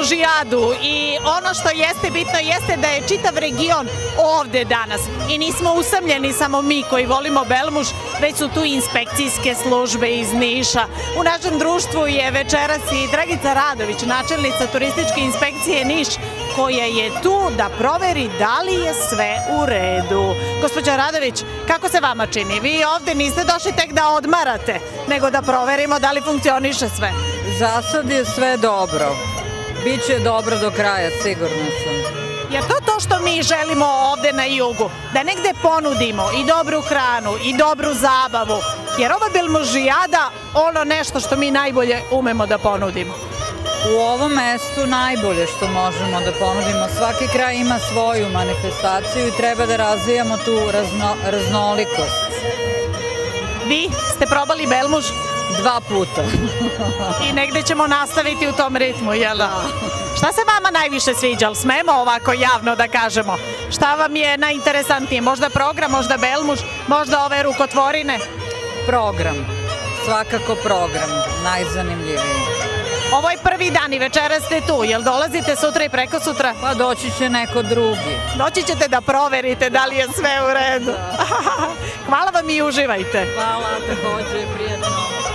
Belmužijadu i ono što jeste bitno jeste da je čitav region ovde danas i nismo usamljeni samo mi koji volimo Belmuž, već su tu inspekcijske službe iz Niša. U našem društvu je večeras i Dragica Radović, načelnica turističke inspekcije Niš, koja je tu da proveri da li je sve u redu. Gospođa Radović, kako se vama čini? Vi ovde niste došli tek da odmarate, nego da proverimo da li funkcioniše sve. Za sad je sve dobro. Biće dobro do kraja, sigurno sam. Jer to što mi želimo ovde na jugu, da negde ponudimo i dobru hranu i dobru zabavu, jer ova Belmužijada ono nešto što mi najbolje umemo da ponudimo. U ovom mestu najbolje što možemo da ponudimo. Svaki kraj ima svoju manifestaciju i treba da razvijamo tu raznolikost. Vi ste probali Belmuž? 2 puta. I negde ćemo nastaviti u tom ritmu, jel da? Šta se vama najviše sviđa? Ali smemo ovako javno da kažemo? Šta vam je najinteresantnije? Možda program, možda Belmuž, možda ove rukotvorine? Program. Svakako program. Najzanimljiviji. Ovo je prvi dan i večera ste tu. Jel dolazite sutra i preko sutra? Pa doći će neko drugi. Doći ćete da proverite da li je sve u redu. Hvala vam i uživajte. Hvala, takođe, prijatno.